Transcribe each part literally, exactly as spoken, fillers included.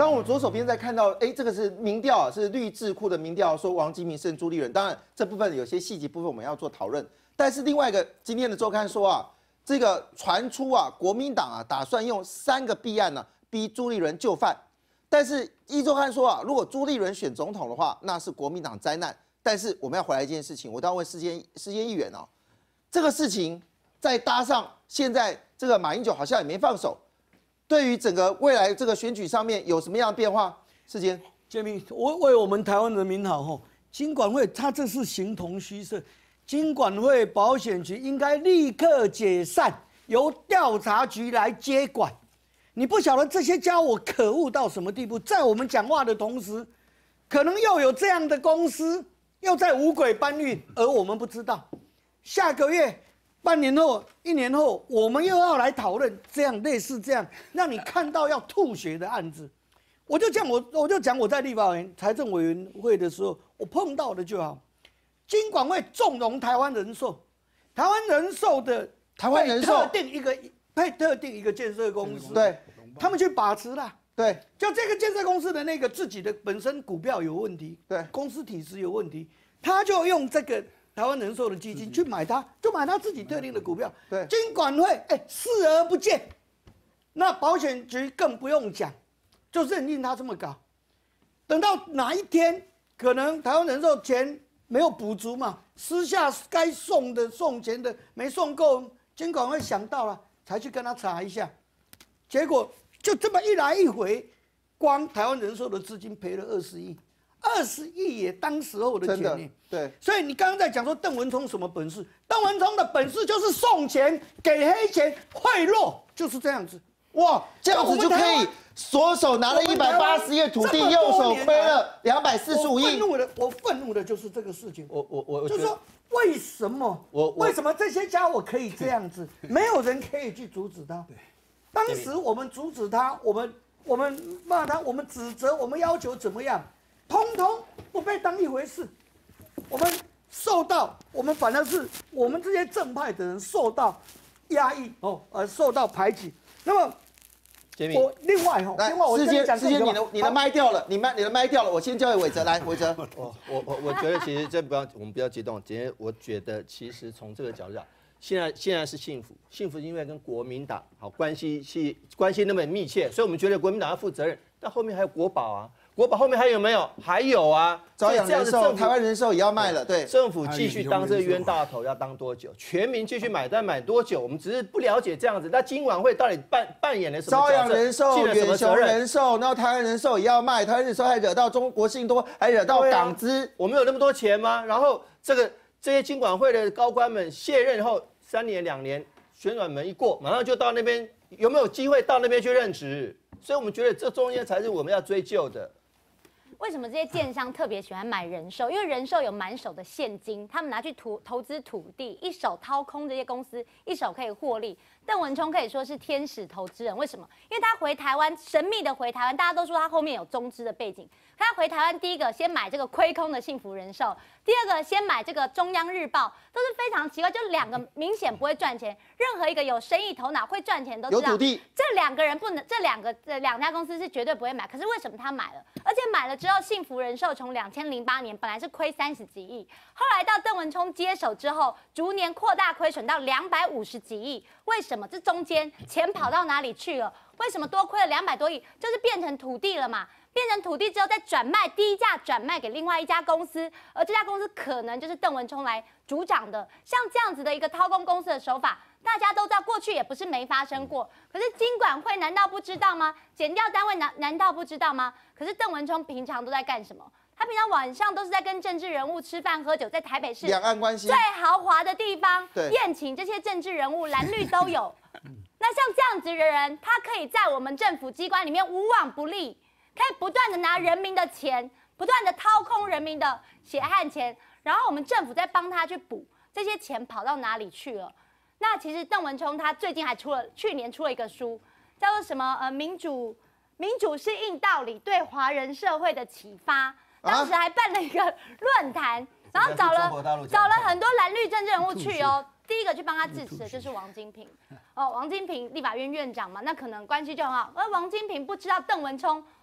刚我们左手边在看到，哎，这个是民调啊，是绿智库的民调，说王金平胜朱立伦。当然，这部分有些细节部分我们要做讨论。但是另外一个，今天的周刊说啊，这个传出啊，国民党啊打算用三个弊案呢、啊、逼朱立伦就范。但是一周刊说啊，如果朱立伦选总统的话，那是国民党灾难。但是我们要回来一件事情，我都要问世间世间议员哦，这个事情再搭上现在这个马英九好像也没放手。对于整个未来这个选举上面有什么样的变化？世坚， 建明，我为我们台湾人民好吼，金管会它这是形同虚设，金管会保险局应该立刻解散，由调查局来接管。你不晓得这些家伙可恶到什么地步，在我们讲话的同时，可能又有这样的公司又在五轨搬运，而我们不知道。下个月。半年后、一年后，我们又要来讨论这样类似这样让你看到要吐血的案子。我就讲我，我就讲我在立法委员财政委员会的时候，我碰到的就好。金管会纵容台湾人寿，台湾人寿的台湾人寿特定一个配特定一个建设公司， 对， 他们去把持了。 对， 就这个建设公司的那个自己的本身股票有问题， 对， 公司体制有问题，他就用这个。台湾人寿的基金去买它，就买它自己特定的股票。 对， 金管会哎视而不见，那保险局更不用讲，就认定他这么搞。等到哪一天可能台湾人寿钱没有补足嘛，私下该送的送钱的没送够，金管会想到了才去跟他查一下，结果就这么一来一回，光台湾人寿的资金赔了二十亿。二十亿也当时候的钱呢， 对， 所以你刚刚在讲说邓文聪什么本事？邓文聪的本事就是送钱、给黑钱、贿赂，就是这样子。 哇，这样子就可以左手拿了一百八十亿土地，右手亏了两百四十五亿。 愤怒的，我愤怒的就是这个事情。 我我我， 就是说为什么？ 我为什么这些家伙可以这样子？没有人可以去阻止他。当时我们阻止他，我们我们骂他，我们指责，我们要求怎么样？通通不被当一回事，我们受到，我们反而是我们这些正派的人受到压抑哦，而受到排挤。那么，我另外哈，另外我世坚， 世坚，你的你的麦掉了，你麦你的麦掉了，我先交给伟哲来，伟哲。 我我我我觉得其实这不要我们不要激动，今天我觉得其实从这个角度讲，现在现在是幸福，幸福因为跟国民党好关系是关系那么密切，所以我们觉得国民党要负责任，但后面还有国保啊。国保后面还有没有？还有啊！ 朝阳人寿、台湾人寿也要卖了，对。 政府继续当这个冤大头要当多久？全民继续买单买多久？我们只是不了解这样子。那金管会到底扮扮演了什么角色？ 朝阳人寿、远雄人寿，然后台湾人寿也要卖，台湾人寿还惹到中国信托，还惹到港资、啊。 我们有那么多钱吗？然后这个这些金管会的高官们卸任后三年两年，旋转门一过，马上就到那边，有没有机会到那边去任职？所以我们觉得这中间才是我们要追究的。 为什么这些建商特别喜欢买人寿？因为人寿有满手的现金，他们拿去投投资土地，一手掏空这些公司，一手可以获利。邓文聪可以说是天使投资人，为什么？因为他回台湾，神秘的回台湾，大家都说他后面有中资的背景。他回台湾第一个先买这个亏空的幸福人寿，第二个先买这个中央日报，都是非常奇怪，就两个明显不会赚钱。任何一个有生意头脑会赚钱都知道， 有土地， 这两个人不能，这两个这两家公司是绝对不会买。可是为什么他买了？而且买了之后，幸福人寿从两千零八年本来是亏三十几亿，后来到邓文聪接手之后，逐年扩大亏损到两百五十几亿。为什么？这中间钱跑到哪里去了？为什么多亏了两百多亿？就是变成土地了嘛。变成土地之后再转卖，低价转卖给另外一家公司，而这家公司可能就是邓文聪来主掌的。像这样子的一个掏空公司的手法，大家都知道，过去也不是没发生过。可是金管会难道不知道吗？检调单位难难道不知道吗？可是邓文聪平常都在干什么？他平常晚上都是在跟政治人物吃饭喝酒，在台北市两岸关系最豪华的地方对宴请这些政治人物，蓝绿都有。那像这样子的人，他可以在我们政府机关里面无往不利。可以不断的拿人民的钱，不断的掏空人民的血汗钱，然后我们政府再帮他去补这些钱跑到哪里去了？那其实邓文聪他最近还出了，去年出了一个书，叫做什么？呃，民主，民主是硬道理，对华人社会的启发。当时还办了一个论坛，然后找了找了很多蓝绿政治人物去哦。第一个去帮他致辞的就是王金平，哦，王金平立法院院长嘛，那可能关系就很好。而王金平不知道邓文聪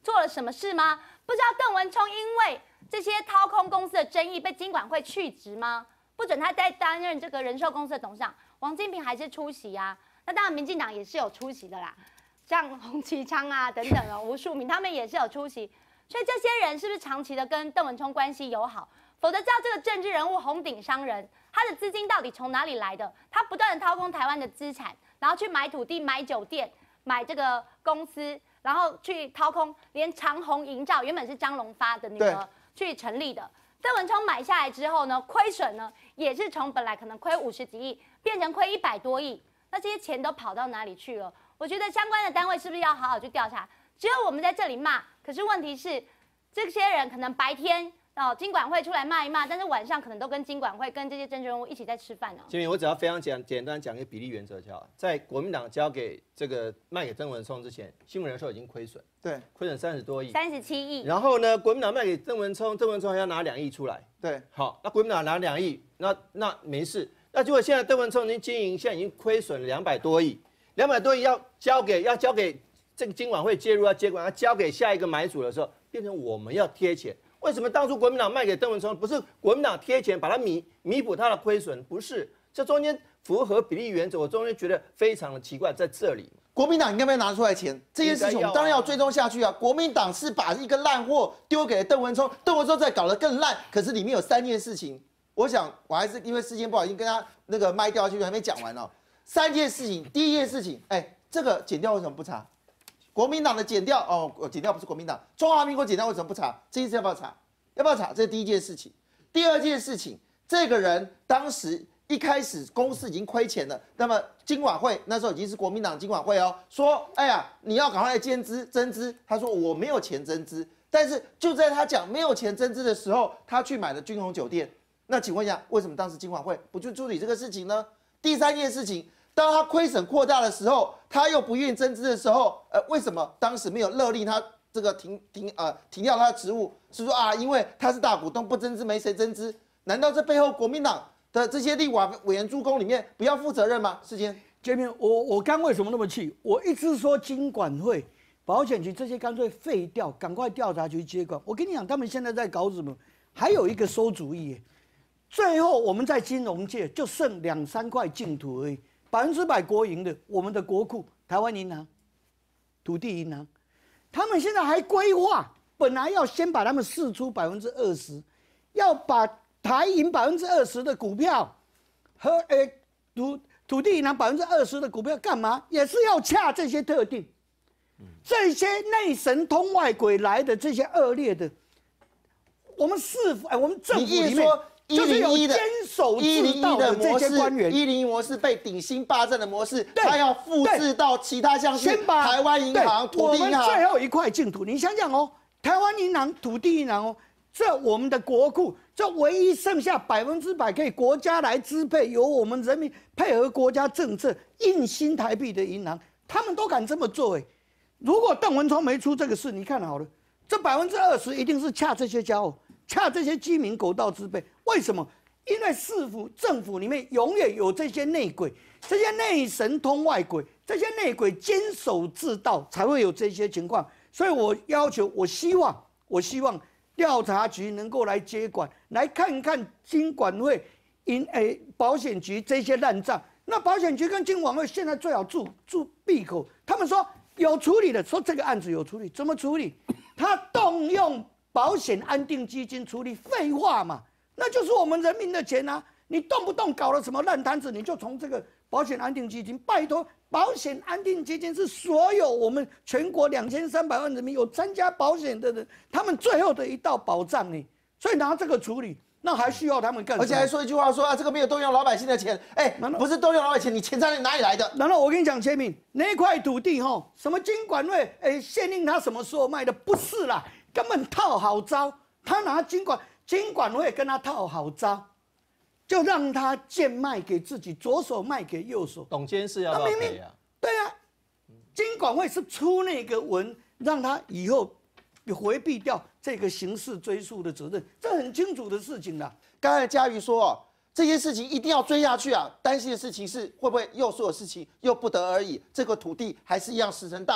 做了什么事吗？不知道邓文聪因为这些掏空公司的争议被金管会去职吗？不准他再担任这个人寿公司的董事长，王金平还是出席啊。那当然，民进党也是有出席的啦，像洪启昌啊等等啊，吴淑敏他们也是有出席。所以这些人是不是长期的跟邓文聪关系友好？否则照这个政治人物红顶商人，他的资金到底从哪里来的？他不断的掏空台湾的资产，然后去买土地、买酒店、买这个公司，然后去掏空，连长虹营造原本是张荣发的女儿去成立的。邓文聪买下来之后呢，亏损呢也是从本来可能亏五十几亿，变成亏一百多亿。那这些钱都跑到哪里去了？我觉得相关的单位是不是要好好去调查？只有我们在这里骂，可是问题是，这些人可能白天哦金管会出来骂一骂，但是晚上可能都跟金管会跟这些政治人物一起在吃饭呢。 金明，我只要非常简简单讲一个比例原则就好。在国民党交给这个卖给邓文聪之前，新闻人寿已经亏损， 对， 亏损三十多亿， 三十七亿。 然后呢，国民党卖给邓文聪，邓文聪还要拿两亿出来。 对， 好，那国民党拿两亿，那那没事。那结果现在邓文聪已经经营，现在已经亏损两百多亿，两百多亿要交给要交给这个金管会介入，要接管，要交给下一个买主的时候，变成我们要贴钱。为什么当初国民党卖给邓文聪，不是国民党贴钱把它弥弥补他的亏损？不是，这中间符合比例原则，我中间觉得非常的奇怪，在这里。 国民党应该不要拿出来钱？这件事情我们当然要追踪下去啊！国民党是把一个烂货丢给邓文聪，邓文聪再搞得更烂，可是里面有三件事情。我想，我还是因为时间不好，已经跟他那个麦掉下去，还没讲完哦。三件事情，第一件事情，哎，这个检调为什么不查？国民党的检调哦，检调不是国民党，中华民国检调为什么不查？这一次要不要查？要不要查？这是第一件事情。第二件事情，这个人当时一开始公司已经亏钱了，那么金管会那时候已经是国民党金管会哦，说，哎呀，你要赶快减资增资。他说我没有钱增资，但是就在他讲没有钱增资的时候，他去买了君鸿酒店。那请问一下，为什么当时金管会不去处理这个事情呢？第三件事情，当他亏损扩大的时候，他又不愿意增资的时候，呃，为什么当时没有勒令他这个停停呃停掉他的职务？是说啊，因为他是大股东，不增资没谁增资？难道这背后国民党的这些立委委员助攻里面不要负责任吗？世坚， 杰明，我我刚为什么那么气？我一直说金管会、保险局这些干脆废掉，赶快调查局接管。我跟你讲，他们现在在搞什么？还有一个馊主意耶。最后我们在金融界就剩两三块净土而已，百分之百国营的，我们的国库、台湾银行、土地银行，他们现在还规划，本来要先把他们释出百分之二十，要把台银百分之二十的股票和诶土土地银行百分之二十的股票干嘛？也是要洽这些特定，这些内神通外鬼来的这些恶劣的，我们市府哎，我们政府里面。 一零一的坚守一零一的模式，一零一模式被顶新霸占的模式，它要复制到其他像是台湾银行、土地银行。 我们最后一块净土，你想想哦，台湾银行、土地银行哦，这我们的国库，这唯一剩下百分之百可以国家来支配，由我们人民配合国家政策印新台币的银行，他们都敢这么做哎。如果邓文聪没出这个事，你看好了，这百分之二十一定是恰这些家伙。恰这些鸡鸣狗盗之辈，为什么？因为市府政府里面永远有这些内鬼，这些内神通外鬼，这些内鬼坚守自盗，才会有这些情况。所以我要求，我希望，我希望调查局能够来接管，来看看金管会、银诶保险局这些烂账。那保险局跟金管会现在最好住住闭口，他们说有处理的，说这个案子有处理，怎么处理？他动用。保险安定基金处理，废话嘛，那就是我们人民的钱啊！你动不动搞了什么烂摊子，你就从这个保险安定基金，拜托，保险安定基金是所有我们全国两千三百万人民有参加保险的人，他们最后的一道保障呢。所以拿这个处理，那还需要他们干什么？ 而且还说一句话说啊，这个没有动用老百姓的钱，哎，不是动用老百姓钱，你钱在哪里来的？ 然后我跟你讲，前面那块土地哈，什么金管会哎限定他什么时候卖的，不是啦。根本套好招，他拿金管金管会跟他套好招，就让他贱卖给自己，左手卖给右手。 董监事要不要赔啊？ 对啊，金管会是出那个文，让他以后回避掉这个刑事追诉的责任，这很清楚的事情啦。 刚才嘉瑜说哦，这些事情一定要追下去啊！担心的事情是会不会又所有事情又不得而已，这个土地还是一样石沉大海。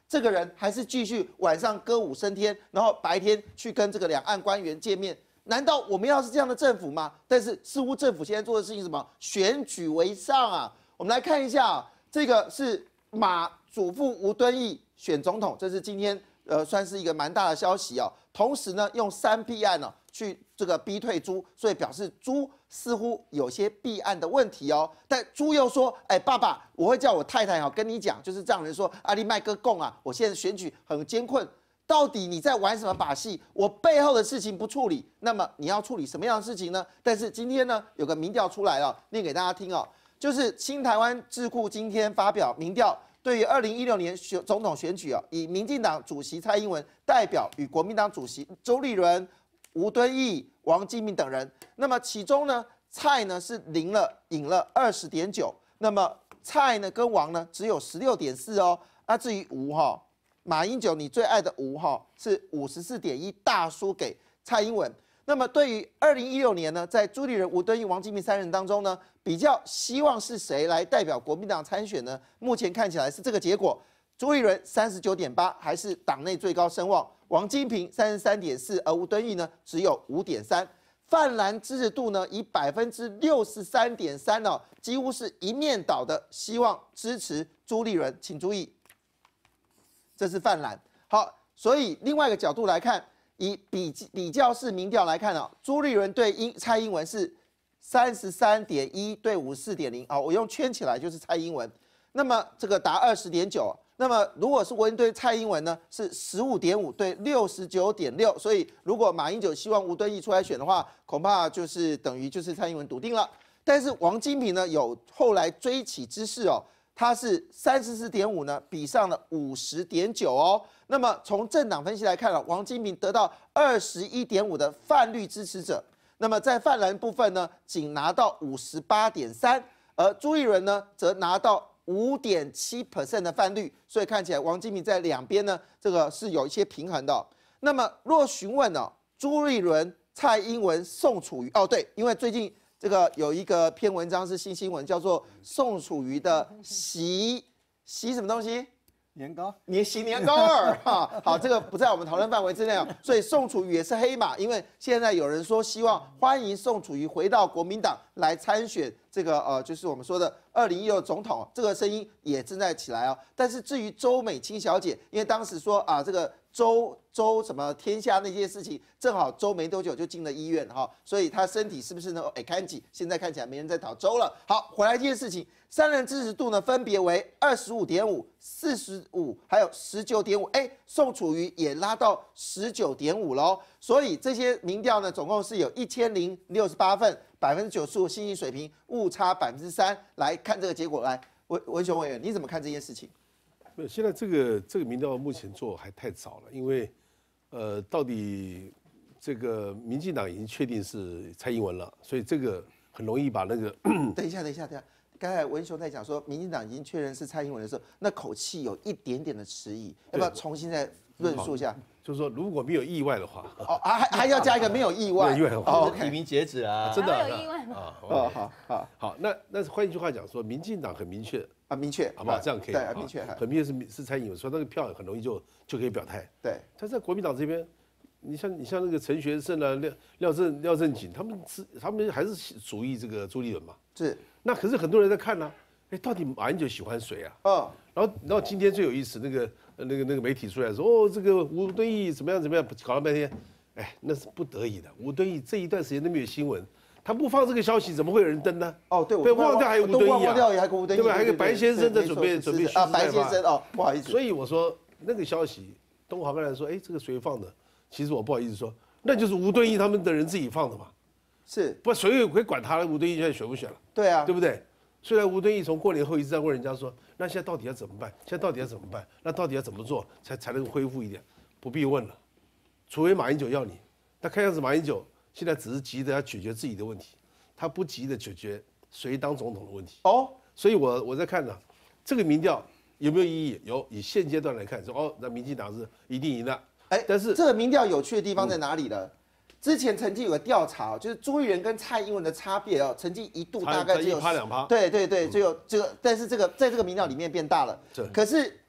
这个人还是继续晚上歌舞升天，然后白天去跟这个两岸官员见面。难道我们要是这样的政府吗？但是似乎政府现在做的事情是什么？选举为上啊！我们来看一下、啊，这个是马祖父吴敦义选总统，这是今天呃算是一个蛮大的消息哦。同时呢，用三弊案呢、哦、去这个逼退朱，所以表示朱似乎有些弊案的问题哦。但朱又说，哎，爸爸，我会叫我太太哦跟你讲，就是让人说阿里麦哥供啊，我现在选举很艰困。到底你在玩什么把戏？我背后的事情不处理，那么你要处理什么样的事情呢？但是今天呢，有个民调出来了，念给大家听哦，就是新台湾智库今天发表民调，对于二零一六年选总统选举哦，以民进党主席蔡英文代表与国民党主席周立伦、吴敦义、王金明等人，那么其中呢，蔡呢是赢了，赢了二十点九，那么蔡呢跟王呢只有十六点四哦，那至于吴哈、哦。马英九，你最爱的吴哈是五十四点一，大输给蔡英文。那么对于二零一六年呢，在朱立伦、吴敦义、王金明三人当中呢，比较希望是谁来代表国民党参选呢？目前看起来是这个结果：朱立伦三十九点八，还是党内最高声望；王金平三十三点四，而吴敦义呢只有五点三。泛蓝支持度呢以百分之六十三点三哦，几乎是一面倒的希望支持朱立伦，请注意。这是泛蓝，好，所以另外一个角度来看，以比比较式民调来看啊，朱立伦对英蔡英文是三十三点一对五十四点零啊，我用圈起来就是蔡英文，那么这个达二十点九，那么如果是文对蔡英文呢，是十五点五对六十九点六，所以如果马英九希望吴敦义出来选的话，恐怕就是等于就是蔡英文笃定了。但是王金平呢，有后来追起之势哦。它是三十四点五呢，比上了五十点九哦。那么从政党分析来看了，王金平得到二十一点五的泛绿支持者，那么在泛蓝部分呢，仅拿到五十八点三，而朱立伦呢，则拿到五点七 percent 的泛绿，所以看起来王金平在两边呢，这个是有一些平衡的、哦。那么若询问呢，朱立伦、蔡英文、宋楚瑜，哦对，因为最近。这个有一个篇文章是新新闻，叫做宋楚瑜的习习什么东西？ 年糕， 年习年糕二哈。好，这个不在我们讨论范围之内哦。所以宋楚瑜也是黑马，因为现在有人说希望欢迎宋楚瑜回到国民党来参选这个呃，就是我们说的二零一六总统，这个声音也正在起来哦。但是至于周美青小姐，因为当时说啊这个。周周什么天下那些事情，正好周没多久就进了医院哈，所以他身体是不是呢？哎，看起现在看起来没人在讨周了。好，回来这件事情，三人支持度呢分别为二十五点五、四十五，还有十九点五。哎，宋楚瑜也拉到十九点五喽。所以这些民调呢，总共是有一千零六十八份，百分之九十五信心水平，误差百分之三。来看这个结果，来文文雄委员，你怎么看这件事情？ 没有，现在这个这个民调目前做还太早了，因为，呃，到底这个民进党已经确定是蔡英文了，所以这个很容易把那个。 等一下，等一下，等一下，刚才文雄在讲说民进党已经确认是蔡英文的时候，那口气有一点点的迟疑，要不要重新再论述一下？ 就是说，如果没有意外的话， 哦，还还要加一个没有意外， 没有意外的话， 哦提名截止啊， 真的有意外吗？ 啊， 哦，好好好，那那换一句话讲说，民进党很明确。 啊，明确， 好不好？这样可以。 对，明确， 很明确是是蔡英文，所以那个票很容易就就可以表态。 对。 但在国民党这边，你像你像那个陈学圣啊、廖廖正廖正锦，他们是他们还是属于这个朱立伦嘛？ 是。 那可是很多人在看呢、啊，哎，到底马英九喜欢谁啊？嗯。然后然后今天最有意思，那个那个那个媒体出来说，哦，这个吴敦义怎么样怎么样，搞了半天，哎，那是不得已的。吴敦义这一段时间都没有新闻。他不放这个消息，怎么会有人登呢？ 哦，对， 对，忘掉还有吴敦义啊， 忘掉也还有吴敦义， 对吧？还有个白先生在准备准备啊，白先生哦，不好意思。 所以我说那个消息，东华刚才说，哎，这个谁放的？其实我不好意思说，那就是吴敦义他们的人自己放的嘛。 是， 不，谁也会管他了？吴敦义现在选不选了？ 对啊， 对不对？虽然吴敦义从过年后一直在问人家说，那现在到底要怎么办？现在到底要怎么办？那到底要怎么做才才能恢复一点？不必问了，除非马英九要你。那看样子马英九现在只是急着要解决自己的问题。他不急着解决谁当总统的问题哦，所以我我在看呢，这个民调有没有意义？有，以现阶段来看，说哦，那民进党是一定赢的。 哎，但是这个民调有趣的地方在哪里呢？之前曾经有个调查，就是朱立伦跟蔡英文的差别哦，曾经一度大概只有一趴两趴。 对对对，只有这个，但是这个在这个民调里面变大了。可是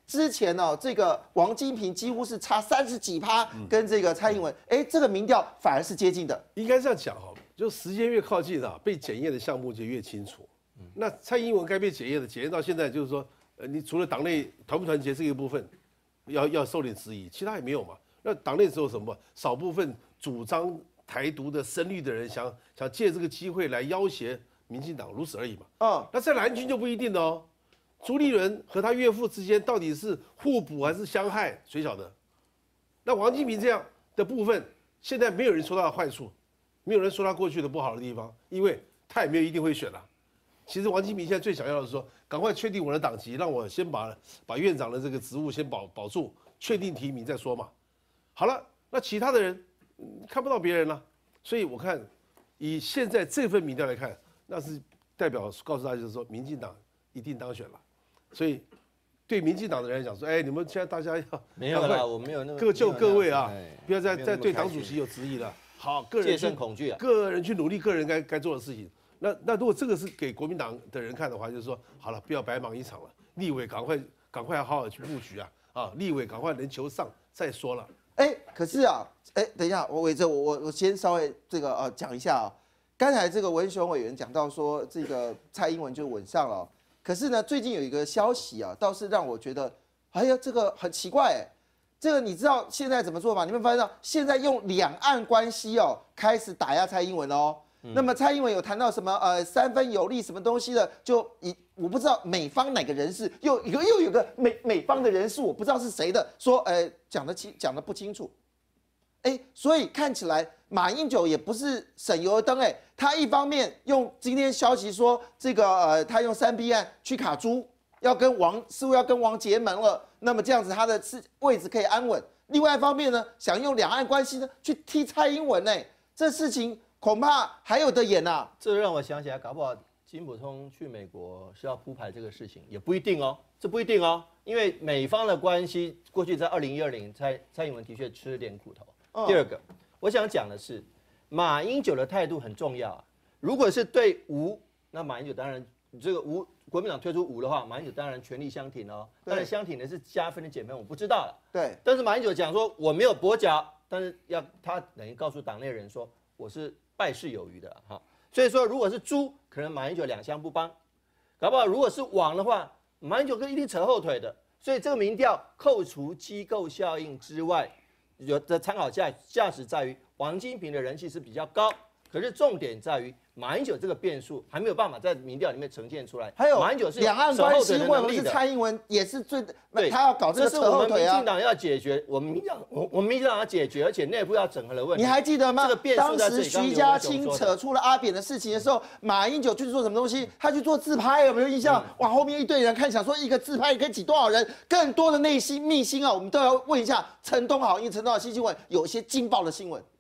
之前呢、哦，这个王金平几乎是差三十几趴，跟这个蔡英文，哎、这个民调反而是接近的。 应该这样讲哈，就时间越靠近啊，被检验的项目就越清楚。那蔡英文该被检验的，检验到现在就是说，呃，你除了党内团不团结这一部分，要要受点质疑，其他也没有嘛。那党内只有什么？少部分主张台独的深绿的人想想借这个机会来要挟民进党，如此而已嘛。 嗯， 那在蓝军就不一定了哦。朱立伦和他岳父之间到底是互补还是相害，谁晓得？那王金平这样的部分，现在没有人说他的坏处，没有人说他过去的不好的地方，因为他也没有一定会选了。其实王金平现在最想要的是说，赶快确定我的党籍，让我先把把院长的这个职务先保保住，确定提名再说嘛。好了，那其他的人、嗯、看不到别人了，所以我看以现在这份民调来看，那是代表告诉大家就是说，民进党一定当选了。所以，对民进党的人来讲说，哎，你们现在大家要没有啦，我没有那个各就各位啊， 哎不要再没有那么再对党开心主席有质疑了。好，个人戒去慎恐惧啊。 个人去努力，个人该该做的事情。那那如果这个是给国民党的人看的话，就是说，好了，不要白忙一场了，立委赶快赶快好好去布局啊啊，立委赶快能求上再说了。 哎，可是啊，哎，等一下，我伟哲，我我我先稍微这个呃讲一下啊。刚才这个文雄委员讲到说，这个蔡英文就稳上了。可是呢，最近有一个消息啊，倒是让我觉得，哎呀，这个很奇怪哎。这个你知道现在怎么做吗？你们发现到现在用两岸关系哦，开始打压蔡英文哦。嗯、那么蔡英文有谈到什么呃三分有利什么东西的，就以我不知道美方哪个人士又又又有个美美方的人士，我不知道是谁的，说呃讲得清讲得不清楚。哎，所以看起来马英九也不是省油的灯哎，他一方面用今天消息说这个呃，他用三 B 案去卡朱，要跟王似乎要跟王结盟了，那么这样子他的位置可以安稳。另外一方面呢，想用两岸关系呢去踢蔡英文哎，这事情恐怕还有得演呐、啊。 这让我想起来，搞不好金溥聪去美国是要铺排这个事情，也不一定哦，这不一定哦，因为美方的关系过去在二零一二年蔡蔡英文的确吃了点苦头。第二个，我想讲的是，马英九的态度很重要啊。如果是对吴，那马英九当然这个吴国民党推出吴的话，马英九当然全力相挺哦。当然相挺的是加分的减分，我不知道了。 对。 但是马英九讲说我没有跛脚，但是要他等于告诉党内人说我是败事有余的哈。所以说，如果是猪，可能马英九两相不帮；搞不好如果是王的话，马英九跟一定扯后腿的。所以这个民调扣除机构效应之外，有的参考价价值在于王金平的人气是比较高，可是重点在于马英九这个变数还没有办法在民调里面呈现出来。 还有马英九是两岸关系，或者是蔡英文也是最， 对， 他要搞这个扯后腿啊。 这是我们民进党要解决，我们民进党我我们民进党要解决，而且内部要整合的问题。 你还记得吗？ 这个变数在这里。 当时徐家清扯出了阿扁的事情的时候，马英九去做什么东西？他去做自拍，有没有印象？嗯、哇，后面一堆人看，想说一个自拍可以挤多少人？更多的内心秘辛啊，我们都要问一下陈东豪，因为陈东豪新新闻有一些劲爆的新闻。